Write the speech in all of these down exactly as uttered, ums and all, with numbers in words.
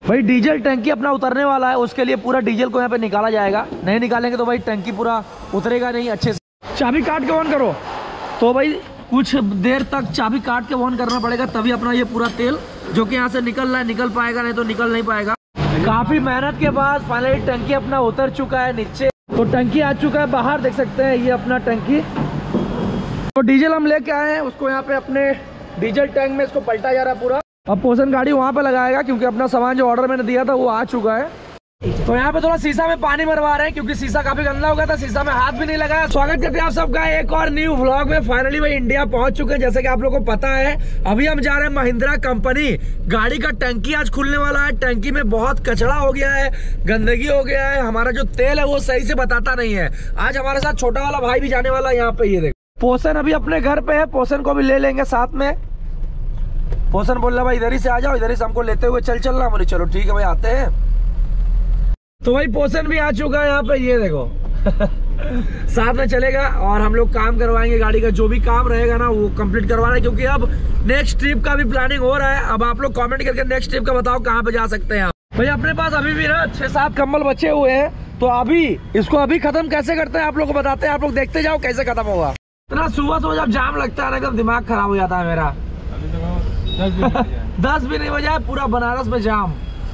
भाई डीजल टंकी अपना उतरने वाला है, उसके लिए पूरा डीजल को यहाँ पे निकाला जाएगा। नहीं निकालेंगे तो भाई टंकी पूरा उतरेगा नहीं अच्छे से। चाबी काट के ऑन करो। तो भाई कुछ देर तक चाबी काट के ऑन करना पड़ेगा, तभी अपना ये पूरा तेल जो कि यहाँ से निकल रहा है निकल पाएगा, नहीं तो निकल नहीं पाएगा। काफी मेहनत के बाद फाइनली टंकी अपना उतर चुका है नीचे। तो टंकी आ चुका है बाहर, देख सकते हैं ये अपना टंकी। तो डीजल हम लेके आए हैं, उसको यहाँ पे अपने डीजल टैंक में इसको पलटा जा रहा है पूरा। अब पोषण गाड़ी वहाँ पे लगाएगा क्योंकि अपना सामान जो ऑर्डर मैंने दिया था वो आ चुका है। तो यहाँ पे थोड़ा शीशा में पानी मरवा रहे हैं क्योंकि शीशा काफी गंदा हो गया था, शीशा में हाथ भी नहीं लगाया। स्वागत करते हैं आप सबका एक और न्यू व्लॉग में। फाइनली भाई इंडिया पहुंच चुके हैं, जैसे कि आप लोगों को पता है। अभी हम जा रहे हैं महिंद्रा कंपनी। गाड़ी का टंकी आज खुलने वाला है। टंकी में बहुत कचरा हो गया है, गंदगी हो गया है, हमारा जो तेल है वो सही से बताता नहीं है। आज हमारे साथ छोटा वाला भाई भी जाने वाला है यहाँ पे। ये देखो पोषण अभी अपने घर पे है, पोषण को भी ले लेंगे साथ में। पोषण बोल रहा भाई इधर ही से आ जाओ, इधर ही से हमको लेते हुए चल चलना। बोले चलो ठीक है भाई आते हैं। तो भाई पोषण भी आ चुका है यहाँ पे, ये देखो साथ में चलेगा और हम लोग काम करवाएंगे। गाड़ी का जो भी काम रहेगा ना वो कंप्लीट करवाना है, क्योंकि अब नेक्स्ट ट्रिप का भी प्लानिंग हो रहा है। अब आप लोग कमेंट करके नेक्स्ट ट्रिप का बताओ कहाँ पे जा सकते हैं आप। भाई अपने पास अभी भी ना छह सात कंबल बचे हुए हैं, तो अभी इसको अभी खत्म कैसे करते हैं आप लोग को बताते हैं। आप लोग देखते जाओ कैसे खत्म होगा। इतना सुबह सुबह जब जाम लगता है ना एकदम दिमाग खराब हो जाता है मेरा। दस भी नहीं बजा पूरा बनारस में जाम।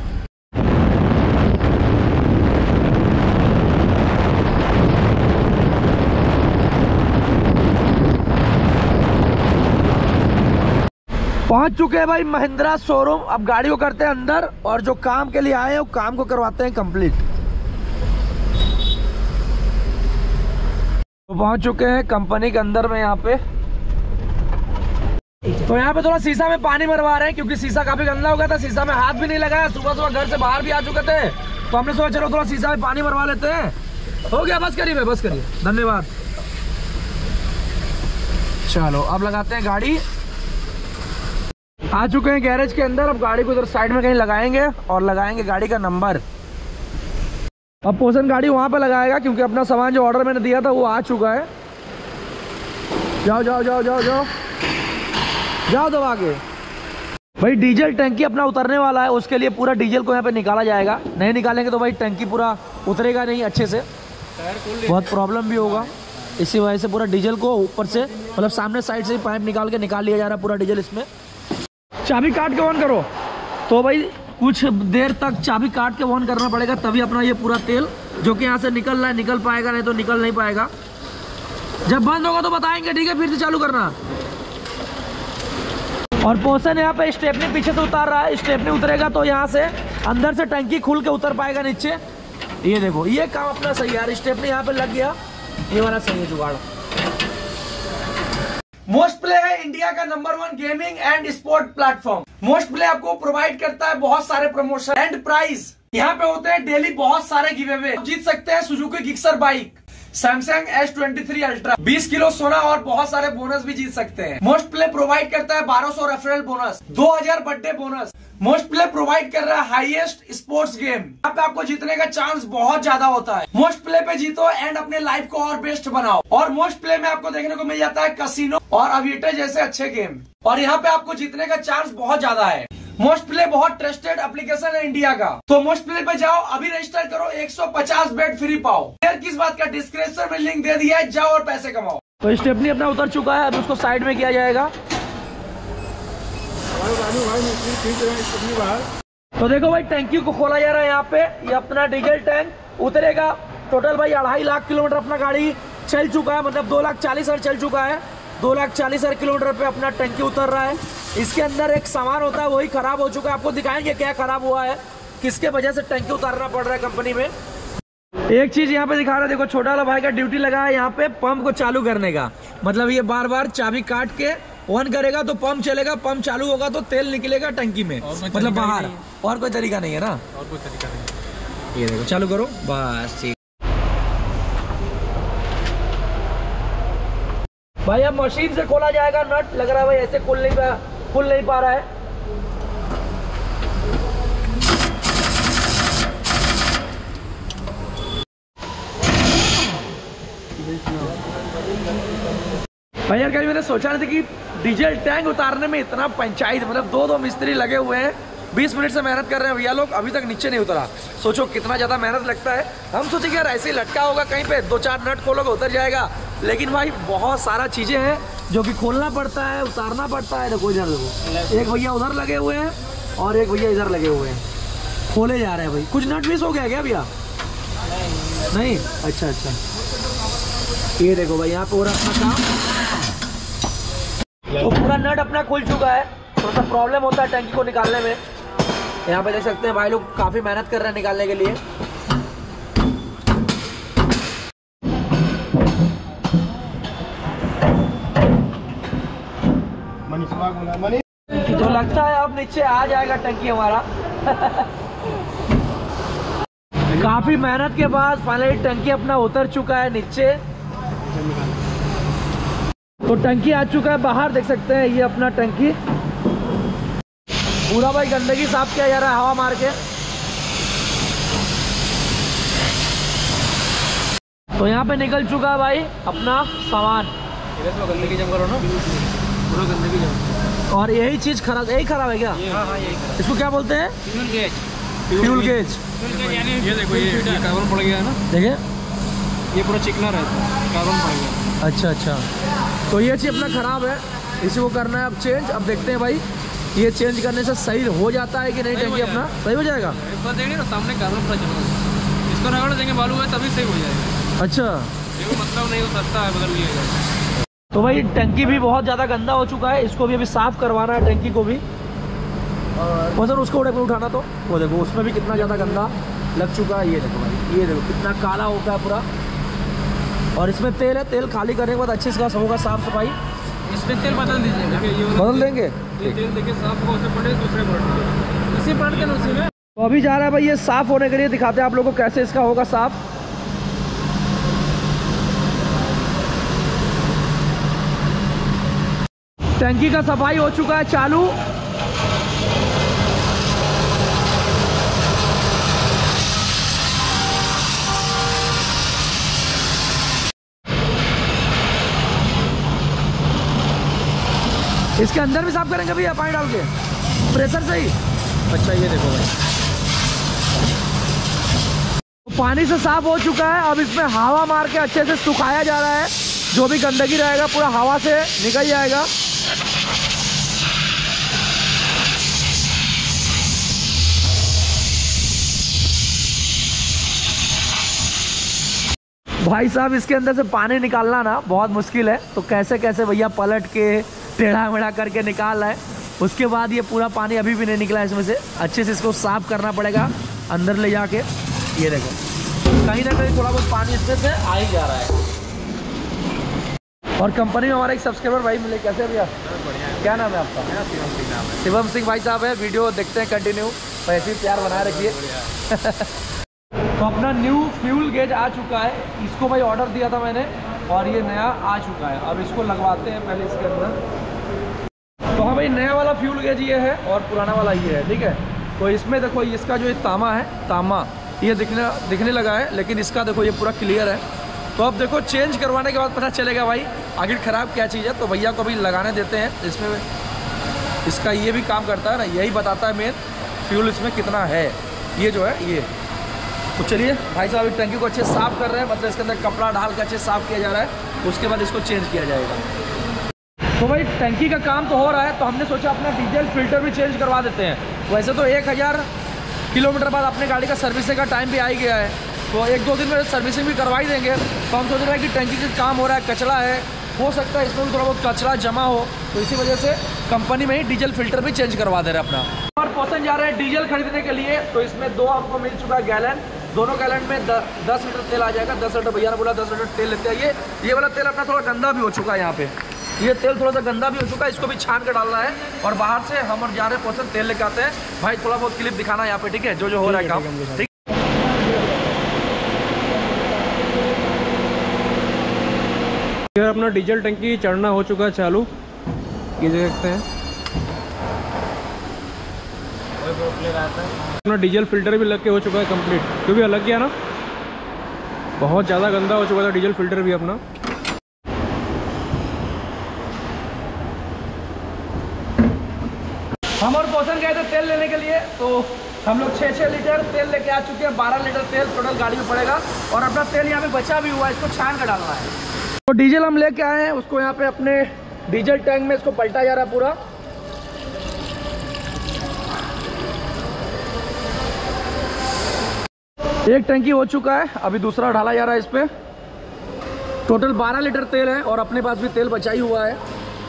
पहुंच चुके हैं भाई महिंद्रा शोरूम। अब गाड़ी को करते हैं अंदर और जो काम के लिए आए हैं वो काम को करवाते हैं कंप्लीट। तो पहुंच चुके हैं कंपनी के अंदर में यहाँ पे। तो यहाँ पे थोड़ा शीशा में पानी मरवा रहे हैं क्योंकि शीशा काफी गंदा हो गया था, शीशा में हाथ भी नहीं लगाया। सुबह सुबह घर से बाहर भी आ चुके थे, तो हमने सोचा चलो थोड़ा शीशा में पानी मरवा लेते हैं। हो गया, बस करिए बस करिए, धन्यवाद। चलो अब लगाते हैं गाड़ी। आ चुके हैं गैरेज के अंदर। अब गाड़ी को उधर साइड में कहीं लगाएंगे और लगाएंगे गाड़ी का नंबर। अब पोषण गाड़ी वहां पे लगाएगा क्योंकि अपना सामान जो ऑर्डर मैंने दिया था वो आ चुका है। जाओ जाओ जाओ जाओ जाओ जाओ दबा के। भाई डीजल टंकी अपना उतरने वाला है, उसके लिए पूरा डीजल को यहाँ पे निकाला जाएगा। नहीं निकालेंगे तो भाई टंकी पूरा उतरेगा नहीं अच्छे से, बहुत प्रॉब्लम भी होगा। इसी वजह से पूरा डीजल को ऊपर से मतलब सामने साइड से पाइप निकाल के निकाल लिया जा रहा है पूरा डीजल इसमें। चाबी काट के ऑन करो। तो भाई कुछ देर तक चाबी काट के ऑन करना पड़ेगा, तभी अपना ये पूरा तेल जो कि यहाँ से निकल रहा है निकल पाएगा, नहीं तो निकल नहीं पाएगा। जब बंद होगा तो बताएंगे, ठीक है, फिर से चालू करना। और पोषण यहाँ पे स्टेपनी पीछे से उतार रहा है। स्टेपनी उतरेगा तो यहाँ से अंदर से टंकी खुल के उतर पाएगा नीचे। ये देखो ये काम अपना सही है यार। स्टेपनी यहाँ पे लग गया, ये वाला सही है जुगाड़। मोस्ट प्ले है इंडिया का number one gaming and sport platform. Most play आपको प्रोवाइड करता है बहुत सारे प्रमोशन एंड प्राइज। यहाँ पे होते हैं डेली बहुत सारे गिव अवे। जीत सकते हैं Suzuki Gixxer bike, Samsung S twenty three ultra, बीस किलो सोना और बहुत सारे बोनस भी जीत सकते हैं। मोस्ट प्ले प्रोवाइड करता है बारह सौ रेफरल बोनस, दो हज़ार birthday bonus. Most play provide कर रहा है हाईएस्ट स्पोर्ट्स गेम। यहाँ पे आपको जीतने का चांस बहुत ज्यादा होता है। मोस्ट प्ले पे जीतो एंड अपने लाइफ को और बेस्ट बनाओ। और मोस्ट प्ले में आपको देखने को मिल जाता है कसिनो और अविएटर जैसे अच्छे गेम, और यहाँ पे आपको जीतने का चांस बहुत ज्यादा है। मोस्ट प्ले बहुत ट्रस्टेड एप्लीकेशन है इंडिया का। तो मोस्ट प्ले पे जाओ, अभी रजिस्टर करो, एक सौ पचास बेट फ्री पाओ। फिर किस बात का डिस्क्रिप्शन में लिंक दे दिया है, जाओ और पैसे कमाओ। तो स्टेपनी अपना उतर चुका है, अब उसको साइड में किया जाएगा। तो देखो भाई टैंकी को खोला जा रहा है यहाँ पे। ये अपना डीजल टैंक उतरेगा। टोटल भाई अढ़ाई लाख किलोमीटर अपना गाड़ी चल चुका है, मतलब दो लाख चालीस हजार चल चुका है। दो लाख चालीस हजार किलोमीटर पे अपना टंकी उतर रहा है। इसके अंदर एक सामान होता है वही खराब हो चुका है। आपको दिखाएंगे क्या खराब हुआ है, किसके वजह से टंकी उतारना पड़ रहा है कंपनी में। एक चीज यहाँ पे दिखा रहा है, देखो छोटा वाला भाई का ड्यूटी लगा है यहाँ पे पंप को चालू करने का। मतलब ये बार बार चाबी काट के ऑन करेगा तो पंप चलेगा, पंप चालू होगा तो तेल निकलेगा टंकी में, मतलब बाहर। और कोई तरीका नहीं है ना, और कोई तरीका नहीं। ये देखो चालू करो बस, ठीक। भाई अब मशीन से खोला जाएगा नट। लग रहा है भाई ऐसे खुल नहीं पा खुल नहीं पा रहा है। भाई यार कभी मैंने सोचा नहीं था कि डीजल टैंक उतारने में इतना पंचायत, मतलब दो दो मिस्त्री लगे हुए हैं बीस मिनट से मेहनत कर रहे हैं भैया लोग, अभी तक नीचे नहीं उतरा। सोचो कितना ज़्यादा मेहनत लगता है। हम सोचे कि यार ऐसे ही लटका होगा कहीं पे, दो चार नट खोलोगे उतर जाएगा, लेकिन भाई बहुत सारा चीज़ें हैं जो कि खोलना पड़ता है, उतारना पड़ता है। देखो इधर देखो, एक भैया उधर लगे हुए हैं और एक भैया इधर लगे हुए हैं, खोले जा रहे हैं भाई। कुछ नट मिस हो गया क्या भैया? नहीं, अच्छा अच्छा। ये देखो भाई यहाँ पे हो रहा अपना काम, तो पूरा नट अपना खुल चुका है। थोड़ा सा प्रॉब्लम होता है टंकी को निकालने में। यहाँ पे देख सकते हैं भाई लोग काफ़ी मेहनत कर रहे हैं निकालने के लिए। तो लगता है अब नीचे आ जाएगा टंकी हमारा। काफी मेहनत के बाद फाइनली टंकी अपना उतर चुका है नीचे। तो टंकी आ चुका है बाहर, देख सकते हैं ये अपना टंकी। पूरा भाई गंदगी साफ किया जा रहा है हवा मार के। तो यहाँ पे निकल चुका है भाई अपना सामान। गंदगी जम करो ना, पूरा गंदगी जम। और यही चीज खराब, यही खराब है क्या? हाँ हाँ यही खराब। इसको क्या बोलते हैं? Fuel gauge. Fuel gauge. ये देखो ये कार्बन पड़ गया है ना, देखिए ये पूरा चिकना रहता है, कार्बन पड़ गया। अच्छा अच्छा, तो ये चीज अपना खराब है, इसी को करना है अब चेंज। अब देखते हैं भाई ये चेंज करने से सही हो जाता है कि नहीं, टंकी अपना सही हो जाएगा। एक बार देंगे ना सामने कार्बन पड़ा चल, इसको रगड़ देंगे बालू है तभी सही हो जाएगा। अच्छा, ये मतलब नहीं हो सकता है, बदल लिया। तो भाई टंकी भी बहुत ज़्यादा गंदा हो चुका है, इसको भी अभी साफ़ करवाना है टंकी को भी। और वजन उसको उड़े पर उठाना, तो वो देखो उसमें भी कितना ज़्यादा गंदा लग चुका है। ये देखो भाई, ये देखो कितना काला होता है पूरा। और इसमें तेल है, तेल खाली करने के बाद अच्छे से होगा साफ़ सफाई। इसमें तेल बदल दीजिएगा, बदल देंगे। तेल देखिए साफ होगा, उससे पड़े दूसरे पड़े इसी पड़ के उसी में। तो अभी जा रहा है भाई ये साफ़ होने के लिए, दिखाते हैं आप लोगों को कैसे इसका होगा साफ़। टंकी का सफाई हो चुका है चालू। इसके अंदर भी साफ करेंगे भैया पानी डाल के प्रेशर से ही। अच्छा ये देखो भाई, पानी से साफ हो चुका है। अब इसमें हवा मार के अच्छे से सुखाया जा रहा है, जो भी गंदगी रहेगा पूरा हवा से निकल जाएगा। भाई साहब इसके अंदर से पानी निकालना ना बहुत मुश्किल है, तो कैसे कैसे भैया पलट के टेढ़ा मेढ़ा करके निकाल रहा है। उसके बाद ये पूरा पानी अभी भी नहीं निकला इसमें से, अच्छे से इसको साफ करना पड़ेगा अंदर ले जाके। ये देखो कहीं ना कहीं थोड़ा बहुत पानी इसमें से आ ही जा रहा है। और कंपनी में हमारा एक सब्सक्राइबर भाई मिले, कैसे भैया? बढ़िया। क्या नाम है आपका? शिवम सिंह नाम है। शिवम सिंह भाई साहब है, वीडियो देखते हैं कंटिन्यू, ऐसे ही प्यार बनाए रखिए। तो अपना न्यू फ्यूल गेज आ चुका है, इसको भाई ऑर्डर दिया था मैंने और ये नया आ चुका है। अब इसको लगवाते हैं पहले इसके अंदर। तो हाँ भाई नया वाला फ्यूल गेज ये है और पुराना वाला ये है, ठीक है। तो इसमें देखो इसका जो ये तामा है, तामा ये दिखने दिखने लगा है, लेकिन इसका देखो ये पूरा क्लियर है। तो अब देखो चेंज करवाने के बाद पता चलेगा भाई आखिर ख़राब क्या चीज़ है। तो भैया को भी लगाने देते हैं इसमें, इसका ये भी काम करता है ना, यही बताता है मेन फ्यूल इसमें कितना है, ये जो है ये। तो चलिए भाई साहब इस टंकी को अच्छे साफ़ कर रहे हैं, मतलब इसके अंदर कपड़ा डाल के अच्छे साफ़ किया जा रहा है, उसके बाद इसको चेंज किया जाएगा। तो भाई टंकी का काम तो हो रहा है, तो हमने सोचा अपना डीजल फिल्टर भी चेंज करवा देते हैं। वैसे तो एक हज़ार किलोमीटर बाद अपने गाड़ी का सर्विसिंग का टाइम भी आ ही गया है, तो एक दो दिन में सर्विसिंग भी करवा ही देंगे। तो हम सोच रहे हैं कि टंकी का काम हो रहा है, कचरा है, हो सकता है इसमें भी थोड़ा बहुत कचरा जमा हो, तो इसी वजह से कंपनी में ही डीजल फिल्टर भी चेंज करवा दे रहे हैं अपना। और पसंद जा रहे हैं डीजल खरीदने के लिए, तो इसमें दो आपको मिल चुका है गैलन, दोनों गैलन में दस लीटर तेल आ जाएगा। दस लीटर भैया ने बोला दस लीटर तेल लेते हैं। ये ये वाला तेल अपना थोड़ा गंदा भी हो चुका है, यहाँ पे ये तेल थोड़ा सा गंदा भी हो चुका है, इसको भी छान कर डालना है। और बाहर से हम और जा रहे हैं तेल लेके आते हैं। भाई थोड़ा बहुत क्लिप दिखाना है यहाँ पे, ठीक है, जो जो हो रहा है काम, ठीक। अपना डीजल टंकी चढ़ना हो चुका है चालू, ये देख सकते हैं। अपना डीजल फिल्टर भी लग के हो चुका है कंप्लीट, क्योंकि लग गया ना, बहुत ज़्यादा गंदा हो चुका था डीजल फिल्टर भी अपना। हम और पोषण गए थे तेल लेने के लिए, तो हम लोग छः छः लीटर तेल लेके आ चुके हैं। बारह लीटर तेल टोटल गाड़ी में पड़ेगा और अपना तेल यहाँ पे बचा भी हुआ है, इसको छान कर डालना है। तो डीजल हम लेके आए हैं, उसको यहाँ पे अपने डीजल टैंक में इसको पलटा जा रहा है पूरा। एक टंकी हो चुका है, अभी दूसरा डाला जा रहा है इस पे। टोटल बारह लीटर तेल है और अपने पास भी तेल बचा ही हुआ है।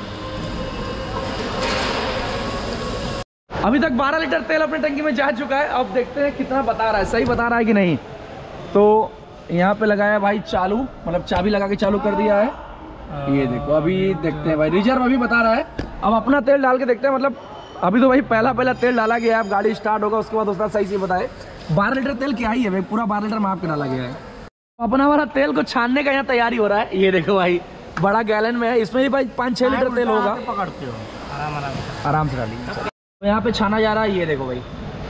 अभी तक बारह लीटर तेल अपने टंकी में जा चुका है। अब देखते हैं कितना बता रहा है, सही बता रहा है कि नहीं। तो यहाँ पे लगाया भाई चालू, मतलब चाबी लगा के चालू कर दिया है। ये देखो अभी देखते हैं भाई, रिजर्व अभी बता रहा है। अब अपना तेल डाल के देखते हैं, मतलब अभी तो भाई पहला पहला तेल डाला गया है। अब गाड़ी स्टार्ट होगा उसके बाद उसका सही से बताए। बारह लीटर तेल क्या ही है भाई, पूरा बारह लीटर माप के डाला गया है। अपना वाला तेल को छानने का यहाँ तैयारी हो रहा है। ये देखो भाई बड़ा गैलन में है, इसमें भी भाई पाँच छः लीटर तेल होगा। पकड़ते हो आराम आराम आराम से डालिए। तो यहाँ पे छाना जा रहा है, ये देखो भाई।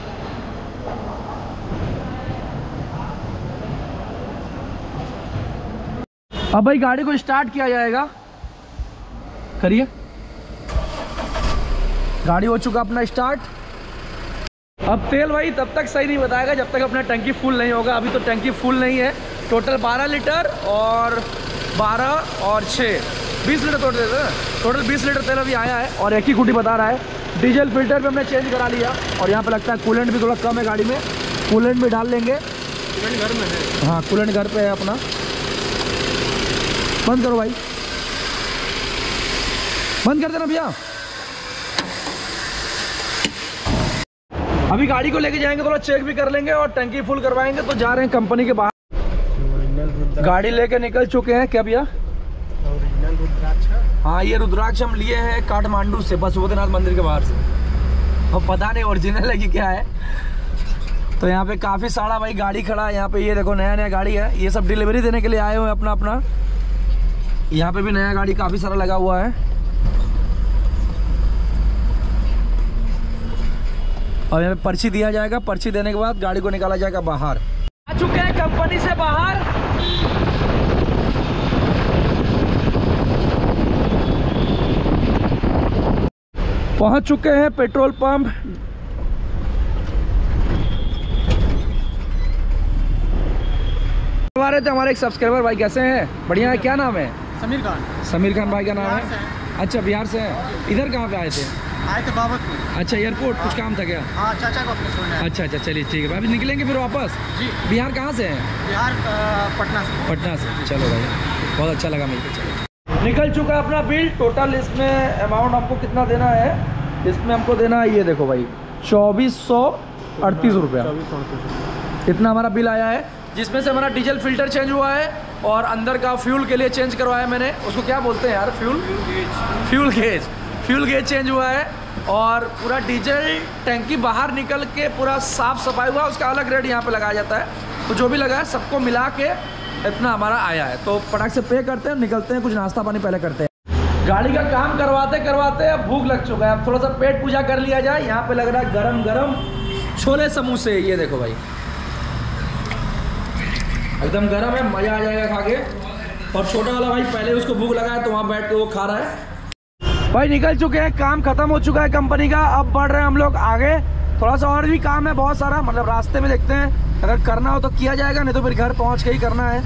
अब भाई गाड़ी को स्टार्ट किया जाएगा, करिए। गाड़ी हो चुका अपना स्टार्ट। अब तेल भाई तब तक सही नहीं बताएगा जब तक अपना टंकी फुल नहीं होगा। अभी तो टंकी फुल नहीं है। टोटल बारह लीटर और बारह और छः बीस लीटर टोटल है। टोटल बीस लीटर तेल अभी आया है और एक ही खूटी बता रहा है। डीजल फिल्टर भी हमने चेंज करा लिया और यहाँ पे लगता है कूलेंट भी थोड़ा कम है गाड़ी में, कूलेंट भी डाल लेंगे। कूलेंट घर में है। हाँ कूलेंट घर पे है अपना। बंद करो भाई, बंद कर देना भैया। अभी गाड़ी को लेके जाएंगे, थोड़ा चेक भी कर लेंगे और टंकी फुल करवाएंगे। तो जा रहे हैं कंपनी के बाहर। गाड़ी लेके निकल चुके हैं। क्या भैया? ओरिजिनल रुद्राक्ष। हाँ ये रुद्राक्ष हम लिए हैं काठमांडू से, पशुपतिनाथ मंदिर के बाहर से। अब पता नहीं ओरिजिनल है कि क्या है। तो यहाँ पे काफ़ी सारा भाई गाड़ी खड़ा है। यहाँ पे ये देखो नया नया गाड़ी है, ये सब डिलीवरी देने के लिए आए हुए हैं अपना अपना। यहाँ पे भी नया गाड़ी काफ़ी सारा लगा हुआ है। और यहाँ पे पर्ची दिया जाएगा, पर्ची देने के बाद गाड़ी को निकाला जाएगा बाहर। आ चुके हैं कंपनी से बाहर। पहुंच चुके हैं पेट्रोल पंप। हमारे थे हमारे एक सब्सक्राइबर भाई, कैसे हैं? बढ़िया है। क्या नाम है? समीर खान। समीर खान भाई का नाम है। अच्छा बिहार से हैं। इधर कहाँ पे आए थे? आए थे बाबतपुर। अच्छा एयरपोर्ट कुछ काम था क्या? हाँ चाचा को अपने छोड़ना है। अच्छा अच्छा चलिए ठीक है। अभी निकलेंगे फिर वापस? जी। बिहार कहाँ से हैं? बिहार पटना से। पटना से। चलो भाई बहुत अच्छा लगा मिलकर। चलो निकल चुका है अपना बिल। टोटल इसमें अमाउंट आपको कितना देना है? इसमें हमको देना है ये देखो भाई चौबीस सौ अड़तीस रुपया। इतना हमारा बिल आया है, जिसमें से हमारा डीजल फिल्टर चेंज हुआ है और अंदर का फ्यूल के लिए चेंज करवाया मैंने। उसको क्या बोलते हैं यार? Fuel fuel gauge. Fuel gauge change हुआ है और पूरा डीजल टैंकी बाहर निकल के पूरा साफ सफाई हुआ। उसका अलग रेट यहाँ पे लगाया जाता है। तो जो भी लगा है सबको मिला के इतना हमारा आया है। तो फटाक से पे करते हैं, निकलते हैं, कुछ नाश्ता पानी पहले करते हैं। गाड़ी का काम करवाते करवाते अब भूख लग चुका है। अब थोड़ा सा पेट पूजा कर लिया जाए। यहाँ पे लग रहा है गरम गरम छोले समोसे। ये देखो भाई एकदम गरम है, मजा आ जाएगा खा के। और छोटा वाला भाई पहले उसको भूख लगा है तो वहाँ बैठ के वो खा रहा है। भाई निकल चुके हैं, काम खत्म हो चुका है कंपनी का। अब बढ़ रहे हैं हम लोग आगे। थोड़ा सा और भी काम है बहुत सारा, मतलब रास्ते में देखते हैं, अगर करना हो तो किया जाएगा, नहीं तो फिर घर पहुंच के ही करना है।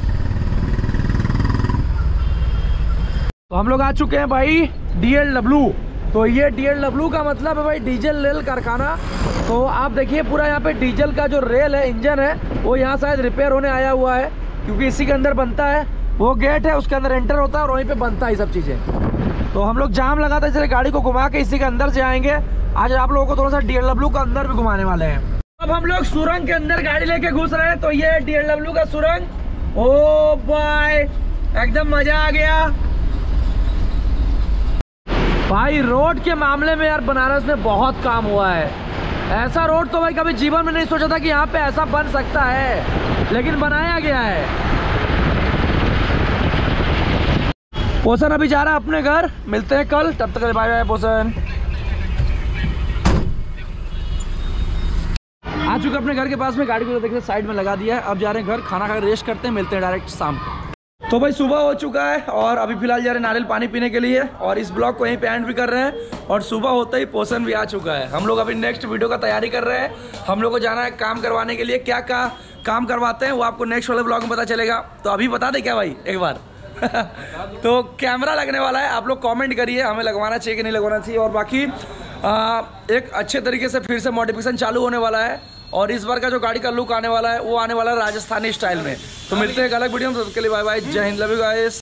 तो हम लोग आ चुके हैं भाई डी एल डब्ल्यू। तो ये डी एल डब्ल्यू का मतलब है भाई डीजल रेल कारखाना। तो आप देखिए पूरा यहाँ पे डीजल का जो रेल है, इंजन है, वो यहाँ शायद रिपेयर होने आया हुआ है, क्योंकि इसी के अंदर बनता है। वो गेट है, उसके अंदर एंटर होता है और वहीं पे बनता है सब चीज़ें। तो हम लोग जाम लगाते हैं, इसलिए गाड़ी को घुमा के इसी के अंदर से आएंगे। आज आप लोगों को थोड़ा सा डी एल डब्ल्यू का अंदर भी घुमाने वाले हैं। अब हम लोग सुरंग के अंदर गाड़ी लेके घुस रहे हैं। तो ये डी एल डब्ल्यू का सुरंग। ओ भाई एकदम मजा आ गया भाई। रोड के मामले में यार बनारस में बहुत काम हुआ है। ऐसा रोड तो भाई कभी जीवन में नहीं सोचा था कि यहाँ पे ऐसा बन सकता है, लेकिन बनाया गया है। पोषण अभी जा रहा है अपने घर, मिलते हैं कल। तब तक बाय बाय पोषण। आ चुके अपने घर के पास में, गाड़ी को देखते साइड में लगा दिया है। अब जा रहे हैं घर, खाना खा रेस्ट करते हैं, मिलते हैं डायरेक्ट शाम को। तो भाई सुबह हो चुका है और अभी फिलहाल जा रहे हैं नारियल पानी पीने के लिए और इस ब्लॉग को यहीं पे एंड भी कर रहे हैं। और सुबह होते ही पोषण भी आ चुका है। हम लोग अभी नेक्स्ट वीडियो का तैयारी कर रहे हैं। हम लोग को जाना है काम करवाने के लिए। क्या क्या काम करवाते हैं वो आपको नेक्स्ट वाले ब्लॉग में पता चलेगा। तो अभी बता दे क्या भाई एक बार तो कैमरा लगने वाला है, आप लोग कमेंट करिए हमें लगवाना चाहिए कि नहीं लगवाना चाहिए। और बाकी आ, एक अच्छे तरीके से फिर से मॉडिफिकेशन चालू होने वाला है और इस बार का जो गाड़ी का लुक आने वाला है वो आने वाला है राजस्थानी स्टाइल में। तो मिलते हैं एक अलग वीडियो में, तो उसके लिए बाय बाय, जय हिंद, लव यू गाइस।